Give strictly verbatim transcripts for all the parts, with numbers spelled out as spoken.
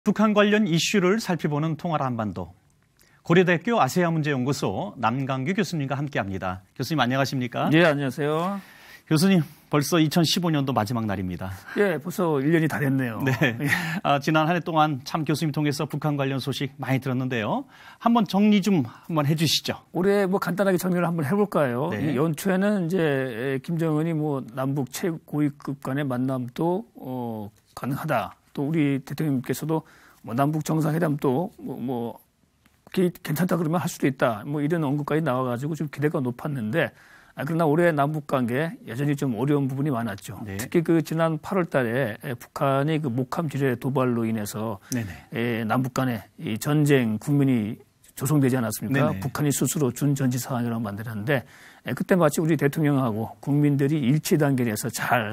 북한 관련 이슈를 살펴보는 통화라 한반도. 고려대학교 아시아문제연구소 남강규 교수님과 함께합니다. 교수님 안녕하십니까? 네, 안녕하세요. 교수님, 벌써 이천십오 년도 마지막 날입니다. 예, 벌써 일 년이 다 됐네요. 네. 아, 지난 한 해 동안 참 교수님 통해서 북한 관련 소식 많이 들었는데요. 한번 정리 좀 한번 해주시죠. 올해 뭐 간단하게 정리를 한번 해볼까요? 네. 연초에는 이제 김정은이 뭐 남북 최고위급 간의 만남도 어, 가능하다. 또 우리 대통령님께서도 뭐 남북 정상회담도 뭐, 뭐 괜찮다 그러면 할 수도 있다. 뭐 이런 언급까지 나와가지고 좀 기대가 높았는데, 아, 그러나 올해 남북 관계 여전히 좀 어려운 부분이 많았죠. 네. 특히 그 지난 팔월 달에 북한이 그 목함 지뢰 도발로 인해서 에, 남북 간에 이 전쟁 국면이 조성되지 않았습니까? 네네. 북한이 스스로 준전지 상황이라고 만들었는데, 에, 그때 마치 우리 대통령하고 국민들이 일치 단계에서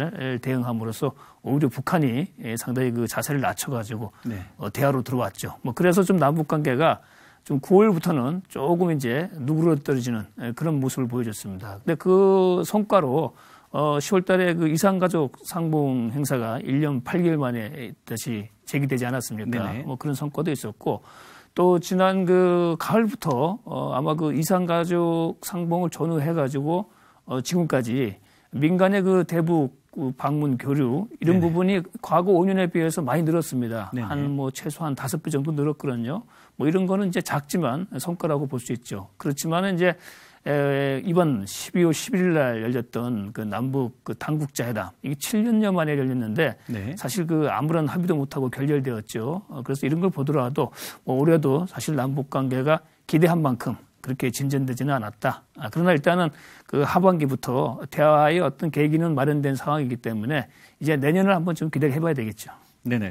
잘 대응함으로써 오히려 북한이 에, 상당히 그 자세를 낮춰가지고 네. 어, 대화로 들어왔죠. 뭐 그래서 좀 남북 관계가 좀 구월부터는 조금 이제 누그러뜨려지는 그런 모습을 보여줬습니다. 근데 그 성과로 어 시월 달에 그 이산가족 상봉 행사가 일 년 팔 개월 만에 다시 재개되지 않았습니까? 네네. 뭐 그런 성과도 있었고, 또 지난 그 가을부터 어 아마 그 이산가족 상봉을 전후해가지고 어 지금까지 민간의 그 대북 방문 교류 이런 네네. 부분이 과거 오 년에 비해서 많이 늘었습니다. 네네. 한 뭐 최소한 다섯 배 정도 늘었거든요. 뭐 이런 거는 이제 작지만 성과라고 볼 수 있죠. 그렇지만은 이제 에, 이번 십이월 십일일 날 열렸던 그 남북 그 당국자회담, 이게 칠 년여 만에 열렸는데 네. 사실 그 아무런 합의도 못하고 결렬되었죠. 어, 그래서 이런 걸 보더라도 뭐 올해도 사실 남북 관계가 기대한 만큼 그렇게 진전되지는 않았다. 아, 그러나 일단은 그 하반기부터 대화의 어떤 계기는 마련된 상황이기 때문에 이제 내년을 한번 좀 기대해 봐야 되겠죠. 네네.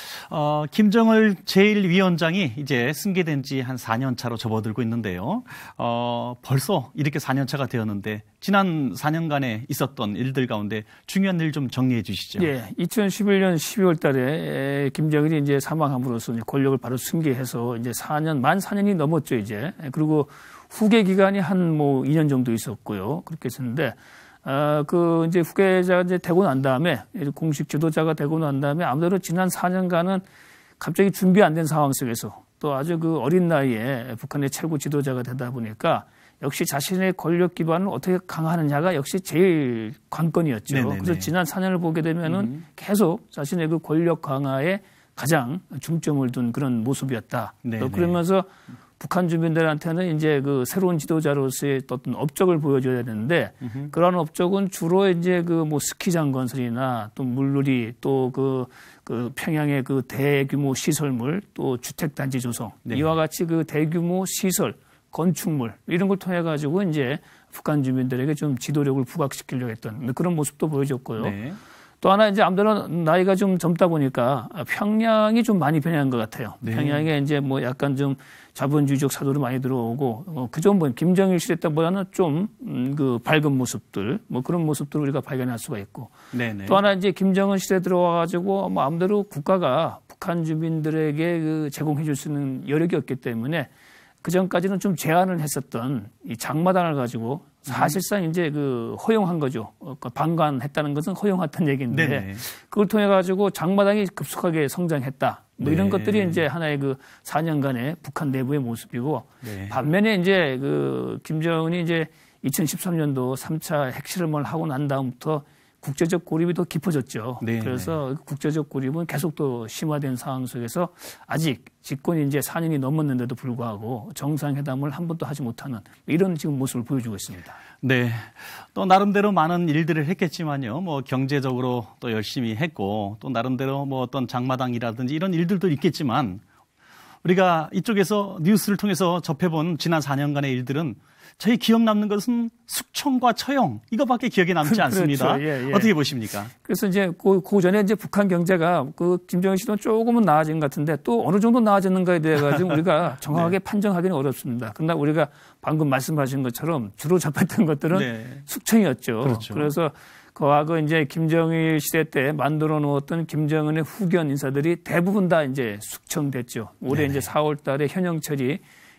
어, 김정을 제일 위원장이 이제 승계된 지 한 사 년 차로 접어들고 있는데요. 어, 벌써 이렇게 사 년 차가 되었는데 지난 사 년간에 있었던 일들 가운데 중요한 일 좀 정리해 주시죠. 예, 이천십일 년 십이월 달에 김정일이 이제 사망함으로써 이제 권력을 바로 승계해서 이제 사 년, 만 사 년이 넘었죠, 이제. 그리고 후계 기간이 한 뭐 이 년 정도 있었고요. 그렇게 했었는데, 어, 그, 이제 후계자가 이제 되고 난 다음에, 공식 지도자가 되고 난 다음에 아무래도 지난 사 년간은 갑자기 준비 안 된 상황 속에서 또 아주 그 어린 나이에 북한의 최고 지도자가 되다 보니까 역시 자신의 권력 기반을 어떻게 강화하느냐가 역시 제일 관건이었죠. 네네네. 그래서 지난 사 년을 보게 되면은 음. 계속 자신의 그 권력 강화에 가장 중점을 둔 그런 모습이었다. 네네. 또 그러면서 북한 주민들한테는 이제 그 새로운 지도자로서의 어떤 업적을 보여줘야 되는데, 음흠. 그런 업적은 주로 이제 그 뭐 스키장 건설이나 또 물놀이 또 그 그 평양의 그 대규모 시설물 또 주택단지 조성, 네. 이와 같이 그 대규모 시설 건축물 이런 걸 통해 가지고 이제 북한 주민들에게 좀 지도력을 부각시키려고 했던 그런 모습도 보여줬고요. 네. 또 하나 이제 아무래도 나이가 좀 젊다 보니까 평양이 좀 많이 변한 것 같아요. 네. 평양에 이제 뭐 약간 좀 자본주의적 사도로 많이 들어오고, 어, 그전 뭐 김정일 시대 때보다는 좀 그 음, 밝은 모습들, 뭐 그런 모습들을 우리가 발견할 수가 있고. 네네. 또 하나 이제 김정은 시대 들어와가지고 뭐 아무래도 국가가 북한 주민들에게 그 제공해 줄 수 있는 여력이 없기 때문에 그 전까지는 좀 제한을 했었던 이 장마당을 가지고 사실상 음. 이제 그 허용한 거죠. 그러니까 방관했다는 것은 허용했던 얘기인데, 네네. 그걸 통해 가지고 장마당이 급속하게 성장했다. 뭐 이런 네. 것들이 이제 하나의 그 사 년간의 북한 내부의 모습이고, 네. 반면에 이제 그 김정은이 이제 이천십삼 년도 삼 차 핵실험을 하고 난 다음부터 국제적 고립이 더 깊어졌죠. 네네. 그래서 국제적 고립은 계속 더 심화된 상황 속에서 아직 집권이 이제 사 년이 넘었는데도 불구하고 정상회담을 한 번도 하지 못하는 이런 지금 모습을 보여주고 있습니다. 네. 또 나름대로 많은 일들을 했겠지만요. 뭐 경제적으로 또 열심히 했고 또 나름대로 뭐 어떤 장마당이라든지 이런 일들도 있겠지만 우리가 이쪽에서 뉴스를 통해서 접해본 지난 사 년간의 일들은 저희 기억 남는 것은 숙청과 처형 이거밖에 기억에 남지 않습니다. 그렇죠. 예, 예. 어떻게 보십니까? 그래서 이제 그, 그 전에 이제 북한 경제가 그 김정은 씨도 조금은 나아진 것 같은데 또 어느 정도 나아졌는가에 대해 가지고 우리가 정확하게 네. 판정하기는 어렵습니다. 그러나 우리가 방금 말씀하신 것처럼 주로 접했던 것들은 네. 숙청이었죠. 그렇죠. 그래서 과거 이제 김정일 시대 때 만들어 놓았던 김정은의 후견 인사들이 대부분 다 이제 숙청됐죠. 올해 네네. 이제 사월 달에 현영철이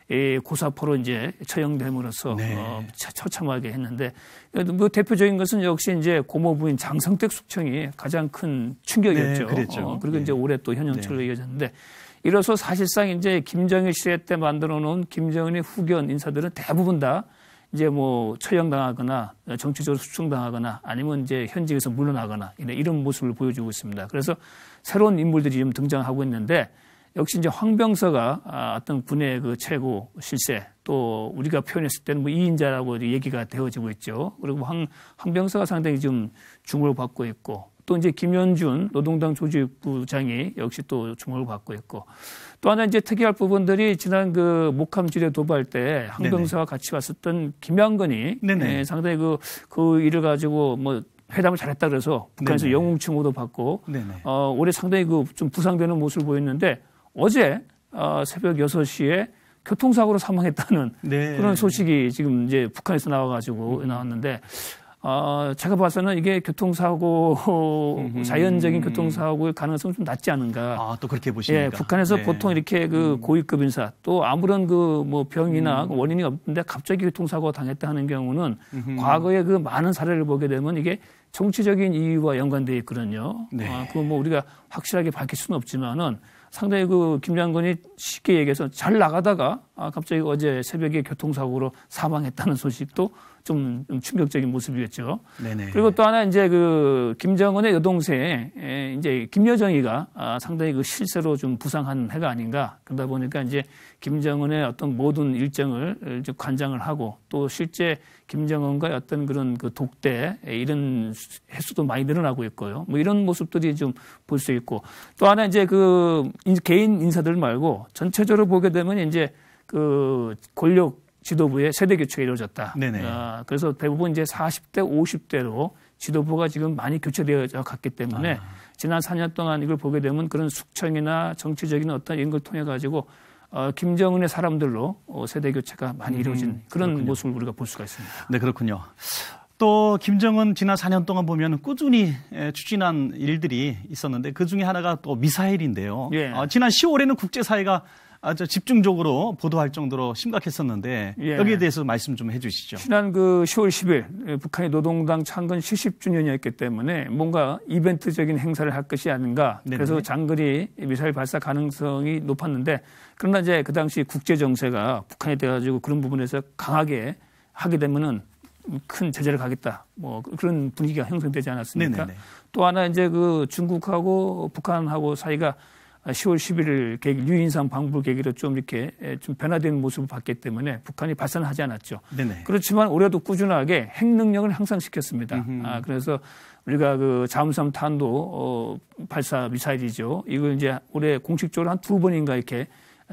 고사포로 이제 처형됨으로써 네. 어, 처참하게 했는데, 뭐 대표적인 것은 역시 이제 고모 부인 장성택 숙청이 가장 큰 충격이었죠. 네, 그랬죠. 어, 그리고 네. 이제 올해 또 현영철로 네. 이어졌는데, 이로써 사실상 이제 김정일 시대 때 만들어 놓은 김정은의 후견 인사들은 대부분 다 이제 뭐 처형당하거나 정치적으로 수충당하거나 아니면 이제 현직에서 물러나거나 이런 모습을 보여주고 있습니다. 그래서 새로운 인물들이 지금 등장하고 있는데 역시 이제 황병서가 어떤 군의 그 최고 실세 또 우리가 표현했을 때는 뭐 이인자라고 얘기가 되어지고 있죠. 그리고 황, 황병서가 상당히 좀 주목을 받고 있고 또 이제 김현준 노동당 조직부장이 역시 또 주목을 받고 있고 또 하나 이제 특이할 부분들이 지난 그 목함지뢰 도발 때 황병서와 네네. 같이 왔었던 김양건이 네, 상당히 그, 그 일을 가지고 뭐 회담을 잘했다 그래서 북한에서 네네. 영웅 칭호도 받고 어, 올해 상당히 그 좀 부상되는 모습을 보였는데 어제 어, 새벽 여섯 시에 교통사고로 사망했다는 네. 그런 소식이 지금 이제 북한에서 나와가지고 음. 나왔는데 어, 제가 봐서는 이게 교통사고, 음흠. 자연적인 교통사고의 가능성은 좀 낮지 않은가. 아, 또 그렇게 보십니까? 예, 북한에서 네. 보통 이렇게 그 고위급 인사 또 아무런 그 뭐 병이나 음. 원인이 없는데 갑자기 교통사고가 당했다 하는 경우는 음흠. 과거에 그 많은 사례를 보게 되면 이게 정치적인 이유와 연관되어 있거든요. 네. 아, 그거 뭐 우리가 확실하게 밝힐 수는 없지만은 상당히 그 김 장관이 쉽게 얘기해서 잘 나가다가 아, 갑자기 어제 새벽에 교통사고로 사망했다는 소식도 좀, 좀 충격적인 모습이었죠. 네네. 그리고 또 하나 이제 그 김정은의 여동생 이제 김여정이가 아, 상당히 그 실세로 좀 부상한 해가 아닌가. 그러다 보니까 이제 김정은의 어떤 모든 일정을 이제 관장을 하고 또 실제 김정은과의 어떤 그런 그 독대 이런 횟수도 많이 늘어나고 있고요. 뭐 이런 모습들이 좀 볼 수 있고 또 하나 이제 그 개인 인사들 말고 전체적으로 보게 되면 이제 그 권력 지도부의 세대 교체가 이루어졌다. 네네. 아, 그래서 대부분 이제 사십 대, 오십 대로 지도부가 지금 많이 교체되어 갔기 때문에 아. 지난 사 년 동안 이걸 보게 되면 그런 숙청이나 정치적인 어떤 이런 걸 통해 가지고 어, 김정은의 사람들로 어, 세대 교체가 많이 이루어진 음, 그런 그렇군요. 모습을 우리가 볼 수가 있습니다. 네, 그렇군요. 또 김정은 지난 사 년 동안 보면 꾸준히 추진한 일들이 있었는데 그 중에 하나가 또 미사일인데요. 예. 어, 지난 시월에는 국제사회가 아주 집중적으로 보도할 정도로 심각했었는데 예. 여기에 대해서 말씀 좀 해주시죠. 지난 그 시월 십일 북한의 노동당 창건 칠십 주년이었기 때문에 뭔가 이벤트적인 행사를 할 것이 아닌가. 네네. 그래서 장거리 미사일 발사 가능성이 높았는데 그러나 이제 그 당시 국제 정세가 북한에 대해 가지고 그런 부분에서 강하게 하게 되면은 큰 제재를 가겠다. 뭐 그런 분위기가 형성되지 않았습니까? 네네네. 또 하나 이제 그 중국하고 북한하고 사이가 시월 십일일 계획, 유인산 방불 계기로 좀 이렇게 좀 변화된 모습을 봤기 때문에 북한이 발사는 하지 않았죠. 네네. 그렇지만 올해도 꾸준하게 핵 능력을 향상시켰습니다. 아, 그래서 우리가 그 잠수함 탄도 어, 발사 미사일이죠. 이걸 이제 올해 공식적으로 한 두 번인가 이렇게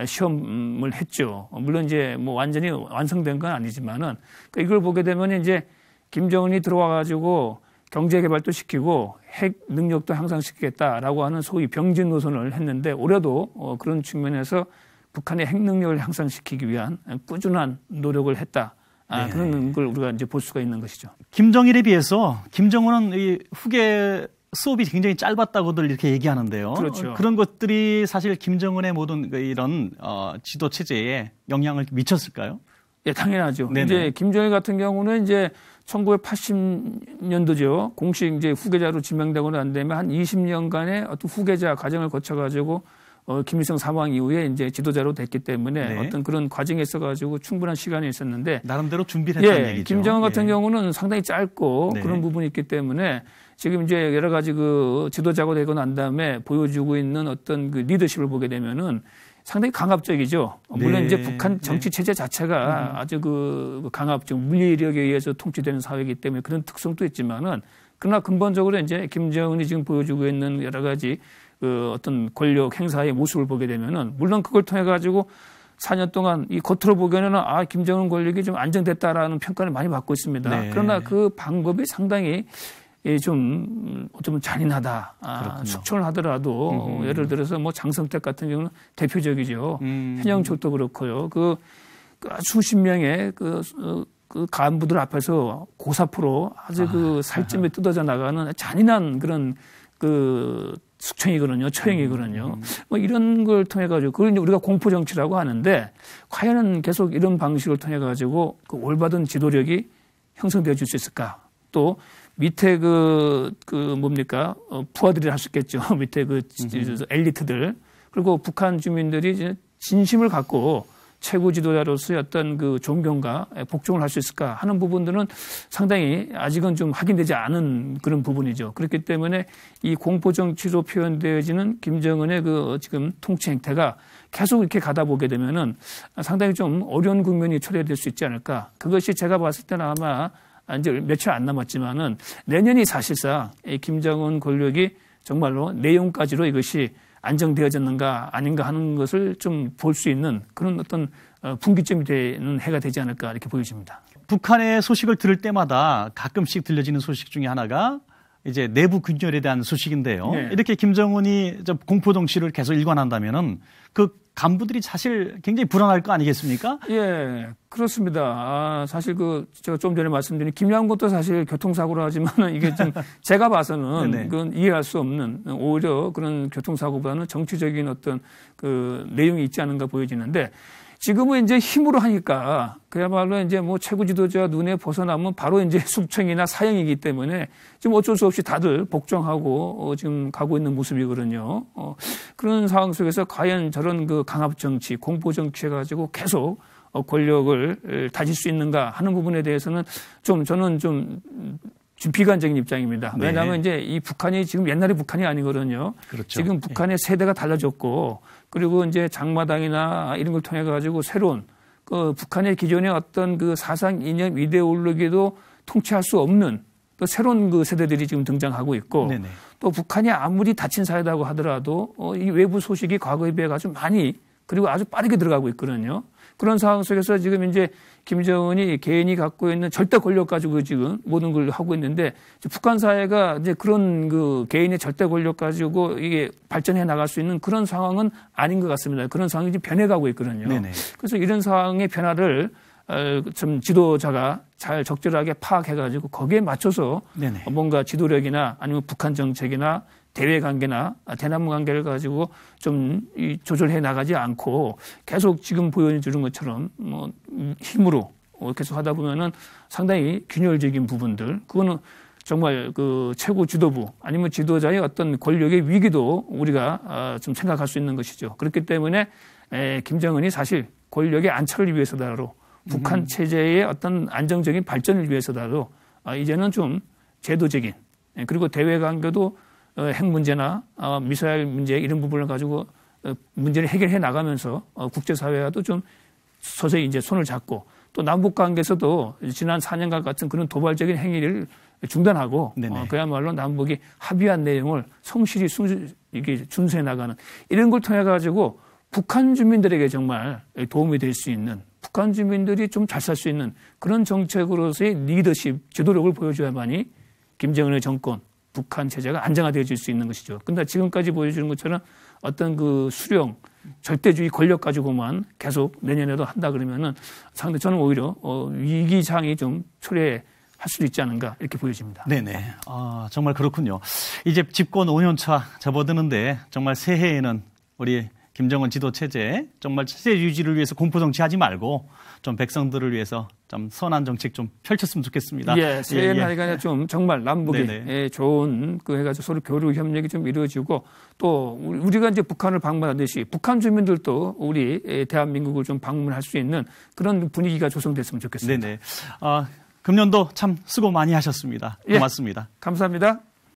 시험을 했죠. 물론 이제 뭐 완전히 완성된 건 아니지만은 그러니까 이걸 보게 되면 이제 김정은이 들어와 가지고 경제 개발도 시키고 핵 능력도 향상시키겠다라고 하는 소위 병진 노선을 했는데 올해도 어 그런 측면에서 북한의 핵 능력을 향상시키기 위한 꾸준한 노력을 했다. 아, 네. 그런 걸 우리가 이제 볼 수가 있는 것이죠. 김정일에 비해서 김정은은 이 후계 수업이 굉장히 짧았다고들 이렇게 얘기하는데요. 그렇죠. 그런 것들이 사실 김정은의 모든 이런 어, 지도 체제에 영향을 미쳤을까요? 예, 당연하죠. 네네. 이제 김정일 같은 경우는 이제 천구백팔십 년도죠. 공식 이제 후계자로 지명되고 난 다음에 한 이십 년간의 어떤 후계자 과정을 거쳐가지고 어, 김일성 사망 이후에 이제 지도자로 됐기 때문에 네. 어떤 그런 과정에 있어가지고 충분한 시간이 있었는데 나름대로 준비를 했다는 예, 얘기죠. 김정은 같은 예. 경우는 상당히 짧고 네. 그런 부분이 있기 때문에 지금 이제 여러 가지 그 지도자가 되고 난 다음에 보여주고 있는 어떤 그 리더십을 보게 되면은 상당히 강압적이죠. 물론 네. 이제 북한 정치 체제 자체가 네. 아주 그 강압적 물리력에 의해서 통치되는 사회이기 때문에 그런 특성도 있지만은 그러나 근본적으로 이제 김정은이 지금 보여주고 있는 여러 가지 그 어떤 권력 행사의 모습을 보게 되면은 물론 그걸 통해 가지고 사 년 동안 이 겉으로 보기에는 아 김정은 권력이 좀 안정됐다라는 평가를 많이 받고 있습니다. 네. 그러나 그 방법이 상당히 좀 어쩌면 잔인하다. 아, 숙청을 하더라도 음. 예를 들어서 뭐 장성택 같은 경우는 대표적이죠. 음. 현영철도 그렇고요. 그, 그 수십 명의 그, 그 간부들 앞에서 고사포로 아주 아. 그 살점에 뜯어져 나가는 잔인한 그런 그 숙청이거든요. 처형이거든요. 음. 뭐 이런 걸 통해 가지고 그걸 이제 우리가 공포 정치라고 하는데 과연 계속 이런 방식을 통해 가지고 그 올바른 지도력이 형성되어 줄 수 있을까? 또 밑에 그, 그 뭡니까? 어, 부하들이 할 수 있겠죠. 밑에 그 음흠. 엘리트들. 그리고 북한 주민들이 이제 진심을 갖고 최고 지도자로서의 어떤 그 존경과 복종을 할 수 있을까 하는 부분들은 상당히 아직은 좀 확인되지 않은 그런 부분이죠. 그렇기 때문에 이 공포 정치로 표현되어지는 김정은의 그 지금 통치 행태가 계속 이렇게 가다 보게 되면은 상당히 좀 어려운 국면이 초래될 수 있지 않을까. 그것이 제가 봤을 때는 아마 이제 며칠 안 남았지만은 내년이 사실상 이 김정은 권력이 정말로 내용까지로 이것이 안정되어졌는가 아닌가 하는 것을 좀 볼 수 있는 그런 어떤 분기점이 되는 해가 되지 않을까 이렇게 보여집니다. 북한의 소식을 들을 때마다 가끔씩 들려지는 소식 중에 하나가 이제 내부 균열에 대한 소식인데요. 네. 이렇게 김정은이 공포 정치를 계속 일관한다면은 그 간부들이 사실 굉장히 불안할 거 아니겠습니까? 예, 그렇습니다. 아, 사실 그 제가 좀 전에 말씀드린 김양곤도 사실 교통사고로 하지만 이게 좀 제가 봐서는 그건 이해할 수 없는 오히려 그런 교통사고보다는 정치적인 어떤 그 내용이 있지 않은가 보여지는데 지금은 이제 힘으로 하니까 그야말로 이제 뭐 최고 지도자 눈에 벗어나면 바로 이제 숙청이나 사형이기 때문에 지금 어쩔 수 없이 다들 복종하고 어 지금 가고 있는 모습이거든요. 어 그런 상황 속에서 과연 저런 그 강압 정치, 공포 정치 해가지고 계속 어 권력을 다질 수 있는가 하는 부분에 대해서는 좀 저는 좀 좀 비관적인 입장입니다. 네. 왜냐하면 이제 이 북한이 지금 옛날의 북한이 아니거든요. 그렇죠. 지금 북한의 세대가 달라졌고 그리고 이제 장마당이나 이런 걸 통해 가지고 새로운 그 북한의 기존의 어떤 그 사상 이념 이데올로기도 통치할 수 없는 또 새로운 그 세대들이 지금 등장하고 있고 네네. 또 북한이 아무리 닫힌 사회라고 하더라도 어, 이 외부 소식이 과거에 비해 아주 많이 그리고 아주 빠르게 들어가고 있거든요. 그런 상황 속에서 지금 이제 김정은이 개인이 갖고 있는 절대 권력 가지고 지금 모든 걸 하고 있는데 북한 사회가 이제 그런 그 개인의 절대 권력 가지고 이게 발전해 나갈 수 있는 그런 상황은 아닌 것 같습니다. 그런 상황이 지금 변해가고 있거든요. 네네. 그래서 이런 상황의 변화를 좀 지도자가 잘 적절하게 파악해가지고 거기에 맞춰서 네네. 뭔가 지도력이나 아니면 북한 정책이나 대외 관계나 대남부 관계를 가지고 좀 조절해 나가지 않고 계속 지금 보여주는 것처럼 뭐 힘으로 계속 하다 보면은 상당히 균열적인 부분들 그거는 정말 그 최고 지도부 아니면 지도자의 어떤 권력의 위기도 우리가 좀 생각할 수 있는 것이죠. 그렇기 때문에 김정은이 사실 권력의 안착을 위해서다로 북한 체제의 어떤 안정적인 발전을 위해서다도 이제는 좀 제도적인 그리고 대외 관계도 핵 문제나 미사일 문제 이런 부분을 가지고 문제를 해결해 나가면서 국제사회와도 좀 서서히 이제 손을 잡고 또 남북 관계에서도 지난 사 년간 같은 그런 도발적인 행위를 중단하고 어, 그야말로 남북이 합의한 내용을 성실히 순, 이게 준수해 나가는 이런 걸 통해 가지고 북한 주민들에게 정말 도움이 될 수 있는 북한 주민들이 좀 잘 살 수 있는 그런 정책으로서의 리더십, 지도력을 보여줘야만이 김정은의 정권, 북한 체제가 안정화되어질 수 있는 것이죠. 근데 지금까지 보여주는 것처럼 어떤 그 수령, 절대주의 권력 가지고만 계속 내년에도 한다 그러면은 상당히 저는 오히려 어, 위기상이 좀 초래할 수도 있지 않은가 이렇게 보여집니다. 네네. 아, 정말 그렇군요. 이제 집권 오 년 차 접어드는데 정말 새해에는 우리 김정은 지도 체제 정말 체제 유지를 위해서 공포 정치하지 말고 좀 백성들을 위해서 좀 선한 정책 좀 펼쳤으면 좋겠습니다. 예, 새해는 예, 예. 하여간에 좀 정말 남북이 예, 좋은 그 해가지고 서로 교류 협력이 좀 이루어지고 또 우리가 이제 북한을 방문하듯이 북한 주민들도 우리 대한민국을 좀 방문할 수 있는 그런 분위기가 조성됐으면 좋겠습니다. 네네. 아, 금년도 참 수고 많이 하셨습니다. 고맙습니다. 예, 감사합니다.